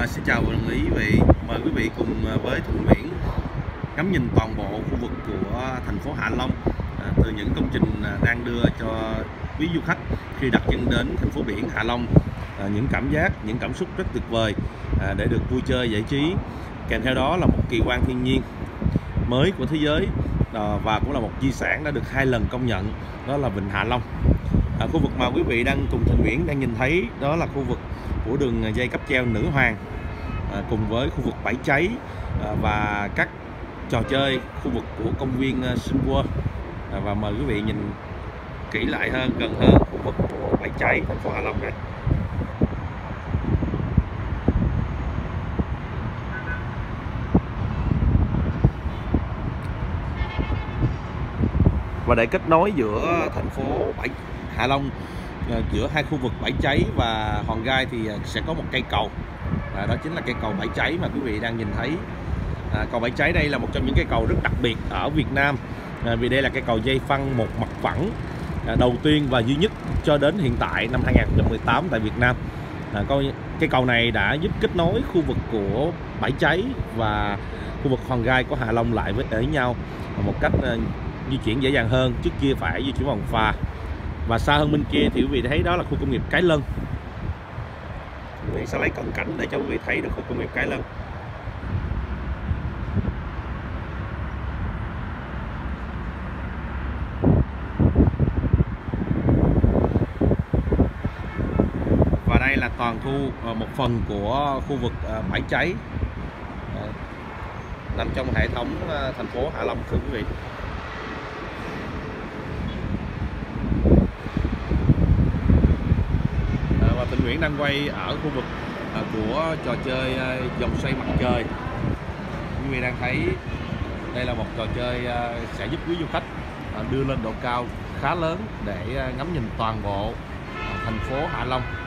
Xin chào và đồng ý quý vị. Mời quý vị cùng với Thuận Nguyễn ngắm nhìn toàn bộ khu vực của thành phố Hạ Long, từ những công trình đang đưa cho quý du khách khi đặt chân đến thành phố biển Hạ Long những cảm giác, những cảm xúc rất tuyệt vời để được vui chơi giải trí. Kèm theo đó là một kỳ quan thiên nhiên mới của thế giới và cũng là một di sản đã được 2 lần công nhận, đó là Vịnh Hạ Long. Khu vực mà quý vị đang cùng Thuận Nguyễn đang nhìn thấy đó là khu vực của đường dây cáp treo Nữ Hoàng, cùng với khu vực bãi cháy và các trò chơi, khu vực của công viên Sun World. Và mời quý vị nhìn kỹ lại hơn, gần hơn khu vực của bãi cháy thành phố Hạ Long này. Và để kết nối giữa thành phố Hạ Long, giữa hai khu vực bãi cháy và Hòn Gai thì sẽ có một cây cầu, đó chính là cây cầu bãi cháy mà quý vị đang nhìn thấy. Cầu bãi cháy đây là một trong những cây cầu rất đặc biệt ở Việt Nam, vì đây là cây cầu dây phăng một mặt phẳng đầu tiên và duy nhất cho đến hiện tại năm 2018 tại Việt Nam. Cây cầu này đã giúp kết nối khu vực của bãi cháy và khu vực Hòn Gai của Hạ Long lại với nhau một cách di chuyển dễ dàng hơn. Trước kia phải di chuyển bằng phà, và xa hơn bên kia thì quý vị thấy đó là khu công nghiệp Cái Lân. Quý vị sẽ lấy cận cảnh để cho quý vị thấy được khu công nghiệp Cái Lân. Và đây là toàn khu một phần của khu vực bãi cháy nằm trong hệ thống thành phố Hạ Long, thưa quý vị. Và Thuận Nguyễn đang quay ở khu vực của trò chơi vòng xoay mặt trời. Quý vị đang thấy đây là một trò chơi sẽ giúp quý du khách đưa lên độ cao khá lớn để ngắm nhìn toàn bộ thành phố Hạ Long.